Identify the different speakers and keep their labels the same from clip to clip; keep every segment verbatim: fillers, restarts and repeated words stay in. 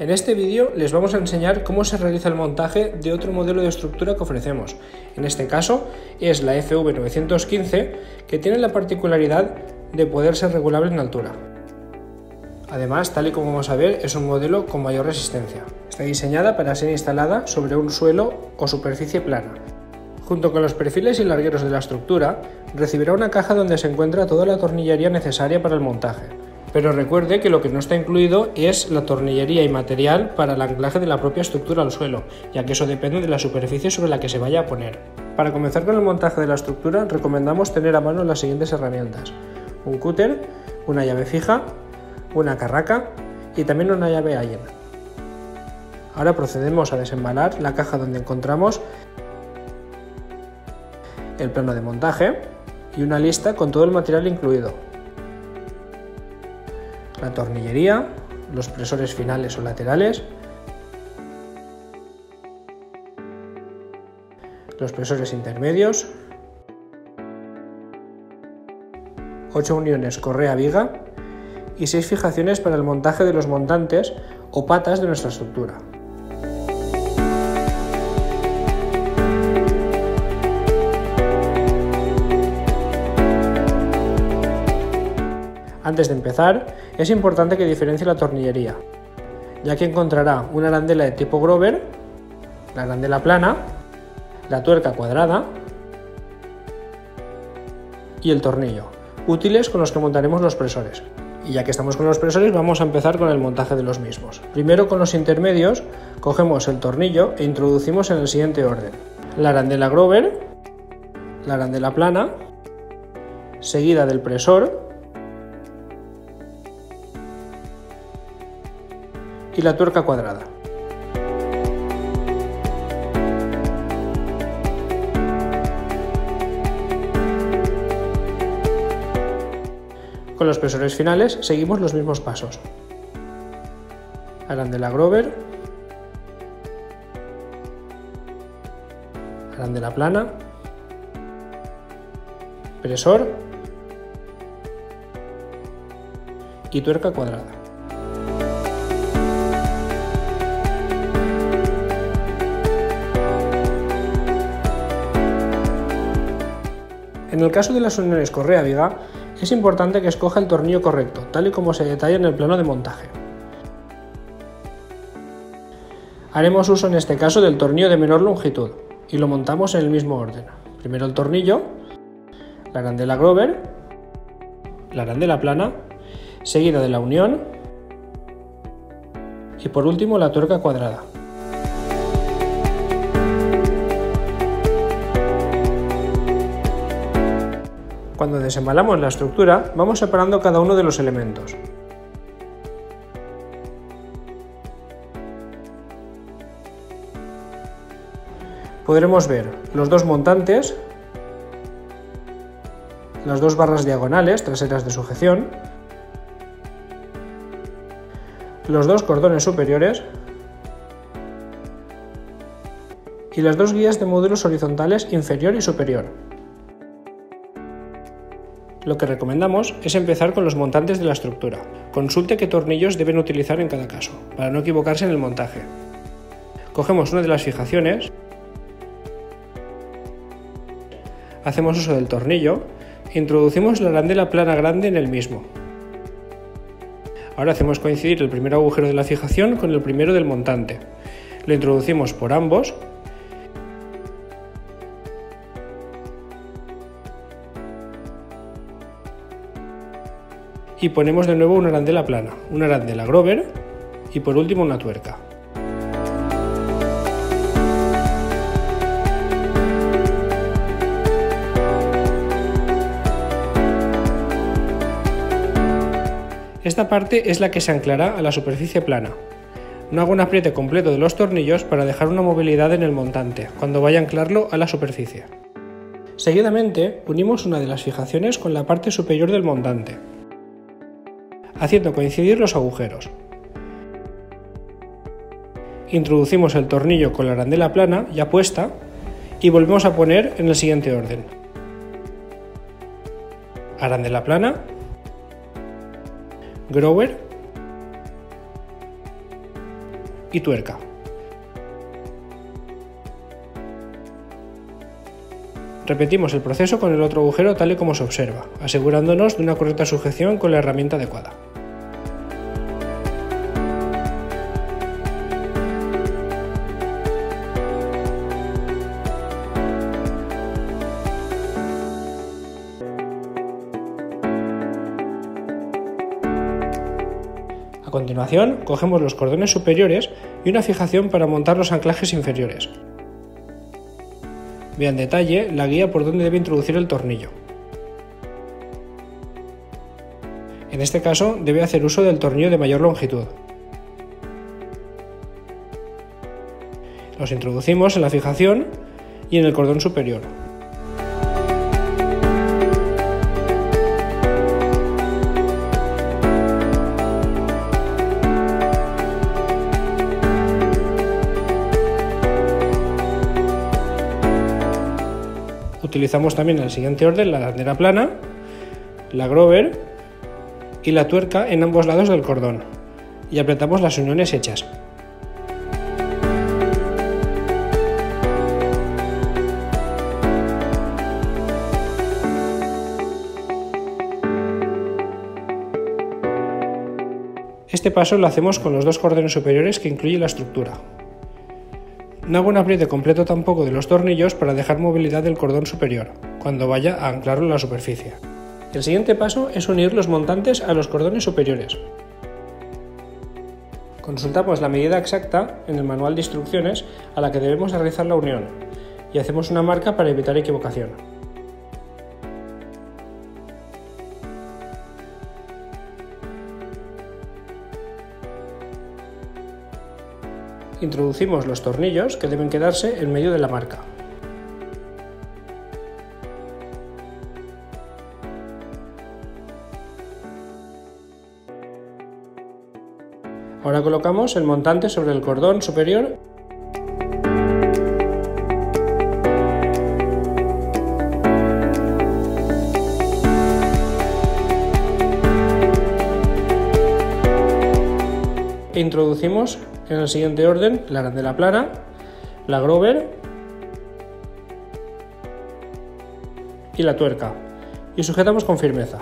Speaker 1: En este vídeo les vamos a enseñar cómo se realiza el montaje de otro modelo de estructura que ofrecemos. En este caso es la F V novecientos quince, que tiene la particularidad de poder ser regulable en altura. Además, tal y como vamos a ver, es un modelo con mayor resistencia. Está diseñada para ser instalada sobre un suelo o superficie plana. Junto con los perfiles y largueros de la estructura, recibirá una caja donde se encuentra toda la tornillería necesaria para el montaje. Pero recuerde que lo que no está incluido es la tornillería y material para el anclaje de la propia estructura al suelo, ya que eso depende de la superficie sobre la que se vaya a poner. Para comenzar con el montaje de la estructura, recomendamos tener a mano las siguientes herramientas: un cúter, una llave fija, una carraca y también una llave Allen. Ahora procedemos a desembalar la caja donde encontramos el plano de montaje y una lista con todo el material incluido: la tornillería, los presores finales o laterales, los presores intermedios, ocho uniones correa-viga y seis fijaciones para el montaje de los montantes o patas de nuestra estructura. Antes de empezar, es importante que diferencie la tornillería, ya que encontrará una arandela de tipo Grover, la arandela plana, la tuerca cuadrada y el tornillo, útiles con los que montaremos los presores. Y ya que estamos con los presores, vamos a empezar con el montaje de los mismos. Primero, con los intermedios, cogemos el tornillo e introducimos en el siguiente orden: la arandela Grover, la arandela plana, seguida del presor y la tuerca cuadrada. Con los presores finales seguimos los mismos pasos: arandela Grover, arandela plana, presor y tuerca cuadrada. En el caso de las uniones correa-viga, es importante que escoja el tornillo correcto, tal y como se detalla en el plano de montaje. Haremos uso en este caso del tornillo de menor longitud y lo montamos en el mismo orden: primero el tornillo, la arandela Grover, la arandela plana, seguida de la unión y por último la tuerca cuadrada. Cuando desembalamos la estructura, vamos separando cada uno de los elementos. Podremos ver los dos montantes, las dos barras diagonales traseras de sujeción, los dos cordones superiores y las dos guías de módulos horizontales inferior y superior. Lo que recomendamos es empezar con los montantes de la estructura. Consulte qué tornillos deben utilizar en cada caso, para no equivocarse en el montaje. Cogemos una de las fijaciones, hacemos uso del tornillo e introducimos la arandela plana grande en el mismo. Ahora hacemos coincidir el primer agujero de la fijación con el primero del montante. Lo introducimos por ambos y ponemos de nuevo una arandela plana, una arandela Grover y por último una tuerca. Esta parte es la que se anclará a la superficie plana. No hago un apriete completo de los tornillos para dejar una movilidad en el montante cuando vaya a anclarlo a la superficie. Seguidamente, unimos una de las fijaciones con la parte superior del montante, haciendo coincidir los agujeros. Introducimos el tornillo con la arandela plana ya puesta y volvemos a poner en el siguiente orden: arandela plana, Grover, y tuerca. Repetimos el proceso con el otro agujero tal y como se observa, asegurándonos de una correcta sujeción con la herramienta adecuada. A continuación, cogemos los cordones superiores y una fijación para montar los anclajes inferiores. Vea en detalle la guía por donde debe introducir el tornillo. En este caso, debe hacer uso del tornillo de mayor longitud. Los introducimos en la fijación y en el cordón superior. Utilizamos también en el siguiente orden la arandela plana, la Grover y la tuerca en ambos lados del cordón y apretamos las uniones hechas. Este paso lo hacemos con los dos cordones superiores que incluye la estructura. No hago un apriete completo tampoco de los tornillos para dejar movilidad del cordón superior, cuando vaya a anclarlo en la superficie. El siguiente paso es unir los montantes a los cordones superiores. Consultamos la medida exacta en el manual de instrucciones a la que debemos realizar la unión y hacemos una marca para evitar equivocación. Introducimos los tornillos que deben quedarse en medio de la marca. Ahora colocamos el montante sobre el cordón superior e introducimos en el siguiente orden la arandela plana, la Grover y la tuerca y sujetamos con firmeza.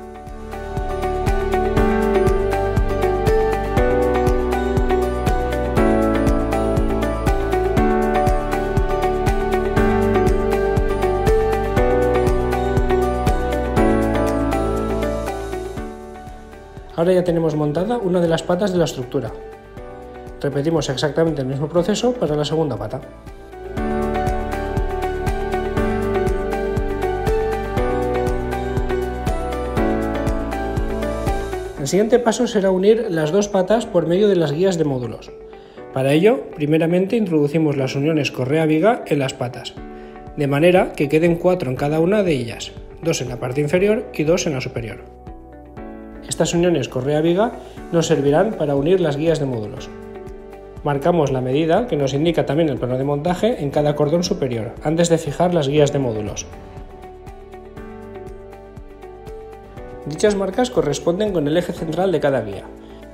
Speaker 1: Ahora ya tenemos montada una de las patas de la estructura. Repetimos exactamente el mismo proceso para la segunda pata. El siguiente paso será unir las dos patas por medio de las guías de módulos. Para ello, primeramente introducimos las uniones correa-viga en las patas, de manera que queden cuatro en cada una de ellas, dos en la parte inferior y dos en la superior. Estas uniones correa-viga nos servirán para unir las guías de módulos. Marcamos la medida, que nos indica también el plano de montaje, en cada cordón superior, antes de fijar las guías de módulos. Dichas marcas corresponden con el eje central de cada guía.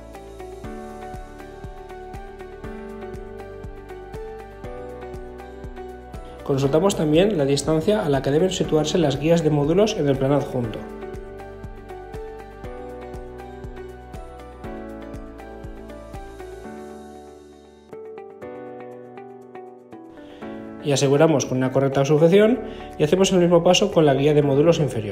Speaker 1: Consultamos también la distancia a la que deben situarse las guías de módulos en el plano adjunto. Y aseguramos con una correcta sujeción y hacemos el mismo paso con la guía de módulos inferior.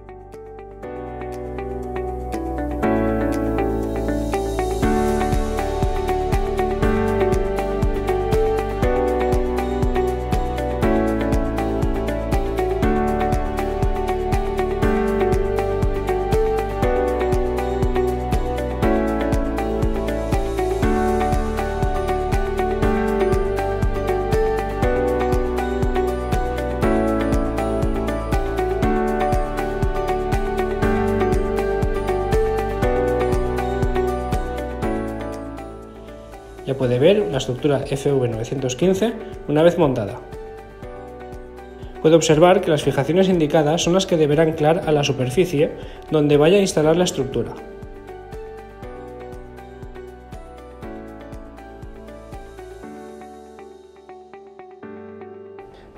Speaker 1: Ya puede ver la estructura F V novecientos quince una vez montada. Puede observar que las fijaciones indicadas son las que deberá anclar a la superficie donde vaya a instalar la estructura.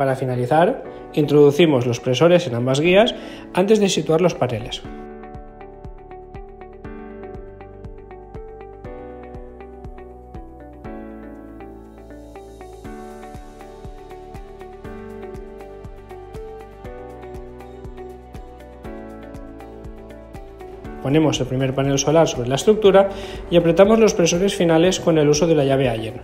Speaker 1: Para finalizar, introducimos los presores en ambas guías antes de situar los paneles. Ponemos el primer panel solar sobre la estructura y apretamos los presores finales con el uso de la llave Allen.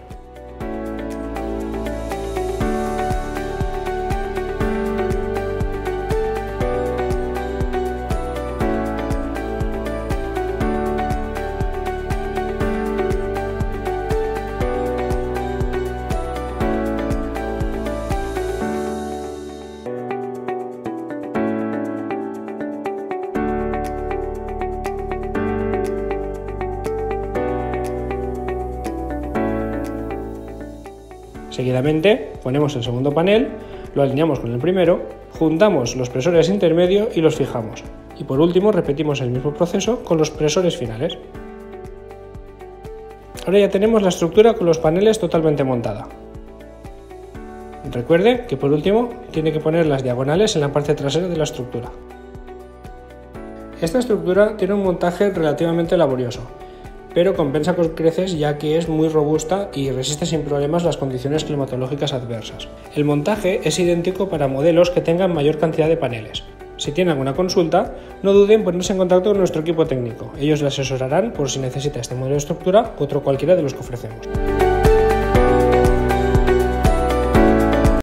Speaker 1: Seguidamente ponemos el segundo panel, lo alineamos con el primero, juntamos los presores intermedios y los fijamos. Y por último repetimos el mismo proceso con los presores finales. Ahora ya tenemos la estructura con los paneles totalmente montada. Recuerde que por último tiene que poner las diagonales en la parte trasera de la estructura. Esta estructura tiene un montaje relativamente laborioso, pero compensa con creces ya que es muy robusta y resiste sin problemas las condiciones climatológicas adversas. El montaje es idéntico para modelos que tengan mayor cantidad de paneles. Si tiene alguna consulta, no duden en ponerse en contacto con nuestro equipo técnico. Ellos le asesorarán por si necesita este modelo de estructura u otro cualquiera de los que ofrecemos.